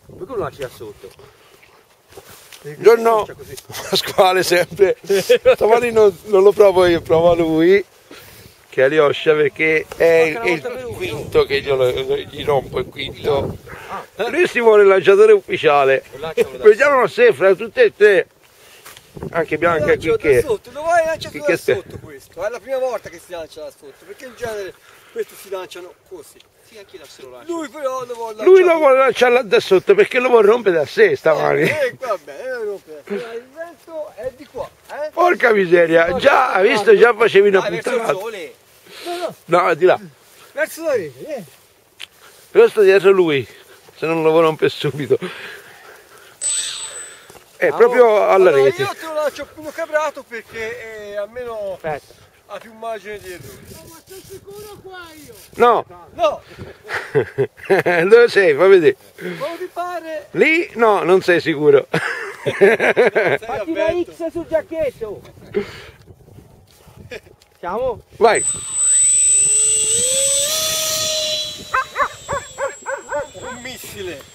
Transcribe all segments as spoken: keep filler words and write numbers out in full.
Perché non la c'è sotto? Buongiorno Pasquale sempre. Stamattina non, non lo provo io, provo lui, che è Alyosha, perché è, è il quinto che io lo, gli rompo il quinto. Lui si vuole il lanciatore ufficiale. Vediamo se fra tutte e tre. Anche Bianca qui che... Sotto, dove vai lanciato da sotto questo? È la prima volta che si lancia da sotto, perché in genere questi si lanciano così. Sì, anche io se lo lancio. Lui però lo vuole lanciare. Lui lo vuole lanciare da sotto perché lo vuole rompere da sé stamani. Eh, vabbè, lo rompe da sé. Il vento è di qua, eh? Porca miseria, già, hai visto, già facevi una Dai, puttana. verso il sole. No, no. No, di là. Verso la rete, vieni. Però sto dietro lui, se non lo rompe subito. È ah, proprio alla allora, rete. Io te lo lancio più cabrato perché eh, almeno Aspetta. ha più margine dietro. No, ma sei sicuro qua io? No. No. Dove sei? Fammi vedere. Come ti pare? Lì? No, non sei sicuro. Fatti una X sul giacchetto. Siamo? Vai. Un missile.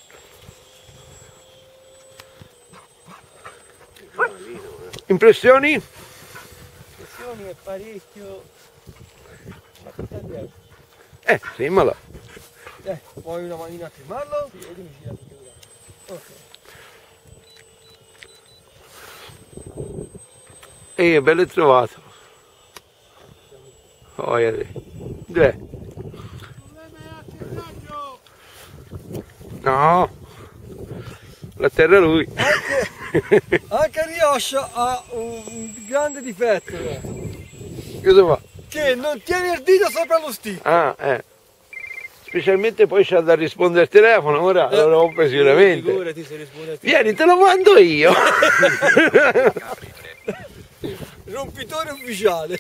Impressioni? Impressioni è parecchio. Eh, sì, ma là. Eh, vuoi una manina a firmarlo? Sì, vediamo se la figura. Ok. E bello trovato. Oh, yeah. Dov'è? No. La terra lui. Anche, anche Alyosha ha un grande difetto. Cosa fa? Che non tiene il dito sopra lo stick. Ah, eh. Specialmente poi c'ha da rispondere al telefono, ora eh, lo rompe sicuramente. Figurati se risponde al Vieni, te lo mando io. Rompitore ufficiale.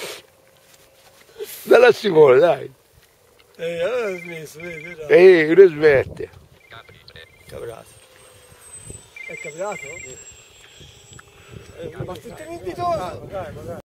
Dalla Simone, dai. Eh, allora ho smesso, vedi? Ehi, non smette. Cabrato. È cabrato? Sì. Eh, ma tutti i dito.